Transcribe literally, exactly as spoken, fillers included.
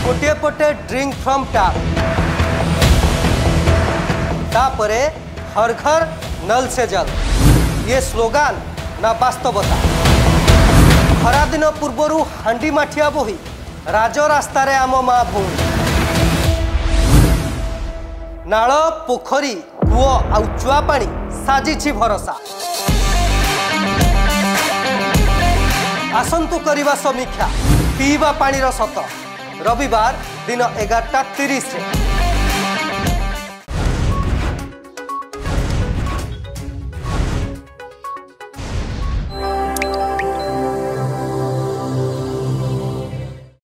गोटे पटे drink from tap, तापरे हर घर नल से जल। ये स्लोगान ना वास्तवता? खरा दिन पूर्वर हांडी माठिया बोही राजरास्तार आम माँ भूमि नाल पोखरी कूओ आउ चुआ पानी साजिछि भरोसा। आसंतु करिबा समीक्षा पीवा पानी सत। रविवार दिन एगारटा तीस।